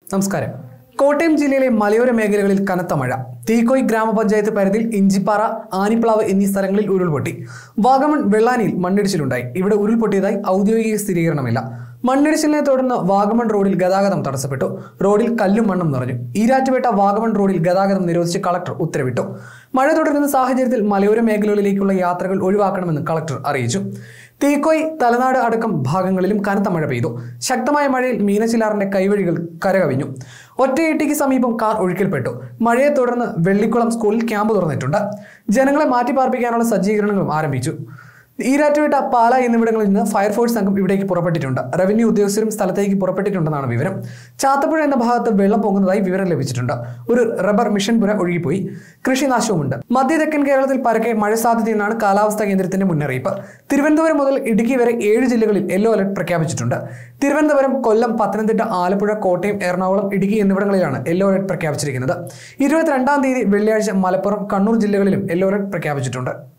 നമസ്കാരം. കോട്ടയം ജില്ലയിലെ മലയോര മേഖലകളിൽ കനത്ത മഴ. തീക്കോയ് ഗ്രാമപഞ്ചായത്ത് പരിധിയിൽ ഇഞ്ചിപ്പാറ, ആനിപ്ലാവ് എന്നീ സ്ഥലങ്ങളിൽ ഉരുൾപൊട്ടി. വാഗമൺ വെള്ളാനിയിൽ മണ്ണിടിച്ചിലുണ്ടായി. ഇവിടെ ഉരുൾപൊട്ടിയതായി ഔദ്യോഗിക സ്ഥിരീകരണമില്ല. മണ്ണിടിച്ചിലിനെ തുടർന്ന് വാഗമൺ റോഡിൽ ഗതാഗതം തടസ്സപ്പെട്ടു. റോഡിൽ കല്ലും മണ്ണും നിറഞ്ഞു. ഈരാറ്റുപേട്ട വാഗമൺ റോഡിൽ ഗതാഗതം നിരോധിച്ച് കളക്ടർ ഉത്തരവിട്ടു. മഴ തുടരുന്ന സാഹചര്യത്തിൽ മലയോര മേഖലകളിലേക്കുള്ള യാത്രകൾ ഒഴിവാക്കണമെന്ന് കളക്ടർ അറിയിച്ചു. തീക്കോയ്, തലനാട് അടക്കം ഭാഗങ്ങളിലും കനത്ത മഴ പെയ്തു. ശക്തമായ മഴയിൽ മീനച്ചിലാറിന്റെ കൈവഴികൾ കരകവിഞ്ഞു. ഒറ്റയിട്ടിക്ക് സമീപം കാർ ഒഴുക്കിൽപ്പെട്ടു. മഴയെ തുടർന്ന് വെള്ളിക്കുളം സ്കൂളിൽ ക്യാമ്പ് തുറന്നിട്ടുണ്ട്. ജനങ്ങളെ മാറ്റിപ്പാർപ്പിക്കാനുള്ള സജ്ജീകരണങ്ങളും ആരംഭിച്ചു. ഈരാറ്റുപേട്ട, പാല എന്നിവിടങ്ങളിൽ നിന്ന് ഫയർഫോഴ്സ് സംഘം ഇവിടേക്ക് പുറപ്പെട്ടിട്ടുണ്ട്. റവന്യൂ ഉദ്യോഗസ്ഥരും സ്ഥലത്തേക്ക് പുറപ്പെട്ടിട്ടുണ്ടെന്നാണ് വിവരം. ചാത്തപ്പുഴ എന്ന ഭാഗത്ത് വെള്ളം പൊങ്ങുന്നതായി വിവരം ലഭിച്ചിട്ടുണ്ട്. ഒരു റബ്ബർ മിഷൻ പുര ഒഴുകിപ്പോയി. കൃഷിനാശവുമുണ്ട്. മധ്യ തെക്കൻ കേരളത്തിൽ പരക്കെ മഴ സാധ്യതയെന്നാണ് കാലാവസ്ഥാ കേന്ദ്രത്തിന്റെ മുന്നറിയിപ്പ്. തിരുവനന്തപുരം മുതൽ ഇടുക്കി വരെ 7 ജില്ലകളിൽ യെല്ലോ അലർട്ട് പ്രഖ്യാപിച്ചിട്ടുണ്ട്. തിരുവനന്തപുരം, കൊല്ലം, പത്തനംതിട്ട, ആലപ്പുഴ, കോട്ടയം, എറണാകുളം, ഇടുക്കി എന്നിവിടങ്ങളിലാണ് യെല്ലോ അലർട്ട് പ്രഖ്യാപിച്ചിരിക്കുന്നത്. 22-ാം തീയതി വെള്ളിയാഴ്ച മലപ്പുറം, കണ്ണൂർ ജില്ലകളിലും യെല്ലോ അലർട്ട് പ്രഖ്യാപിച്ചിട്ടുണ്ട്.